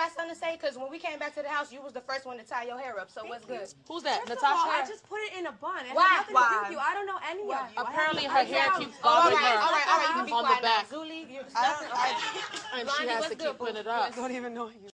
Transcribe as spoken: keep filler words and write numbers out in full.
got something to say? Because when we came back to the house, you was the first one to tie your hair up. So Thank what's you. good? Who's that? First Natasha? All, I just put it in a bun. It Why? has nothing Why? to do with you. I don't know any Why? of you. Apparently her hair keeps bothering her. All right, all right, all right. You can be on quiet the back. Now. Julie, you're disgusting. Okay. And she has to keep putting it up. I don't even know you.